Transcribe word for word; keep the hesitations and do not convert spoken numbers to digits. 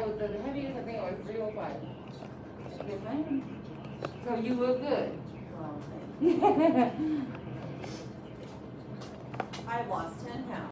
was the heaviest, I think it was three oh five. Yes, ma'am. So you look good. Well, I've lost ten pounds.